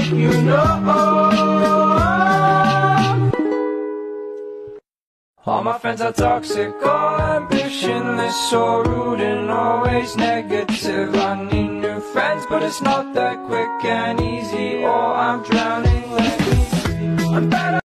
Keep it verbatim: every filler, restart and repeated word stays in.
you know. All my friends are toxic, all ambitionless, so rude and always negative. I need new friends, but it's not that quick and easy, or I'm drowning. Let me free. I'm better.